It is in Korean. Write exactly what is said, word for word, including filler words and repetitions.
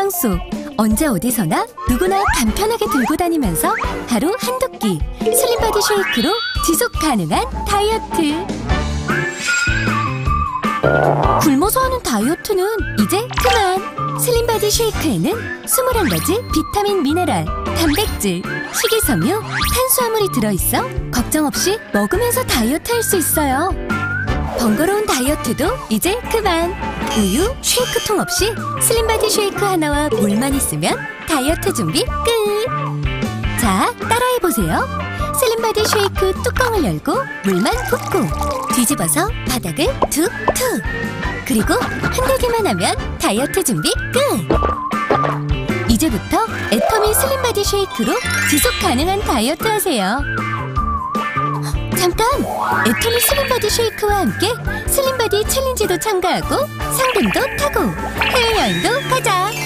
일상 속 언제 어디서나 누구나 간편하게 들고 다니면서 하루 한두 끼 슬림바디 쉐이크로 지속 가능한 다이어트. 굶어서 하는 다이어트는 이제 그만! 슬림바디 쉐이크에는 스물한 가지 비타민, 미네랄, 단백질, 식이섬유, 탄수화물이 들어있어 걱정 없이 먹으면서 다이어트 할 수 있어요. 번거로운 다이어트도 이제 그만! 우유, 쉐이크통 없이 슬림바디 쉐이크 하나와 물만 있으면 다이어트 준비 끝! 자, 따라해보세요. 슬림바디 쉐이크 뚜껑을 열고 물만 붓고 뒤집어서 바닥을 툭툭! 그리고 흔들기만 하면 다이어트 준비 끝! 이제부터 애터미 슬림바디 쉐이크로 지속 가능한 다이어트 하세요. 잠깐! 애터미 슬림바디 쉐이크와 함께 슬림바디 챌린지도 참가하고 상금도 타고 해외여행도 가자!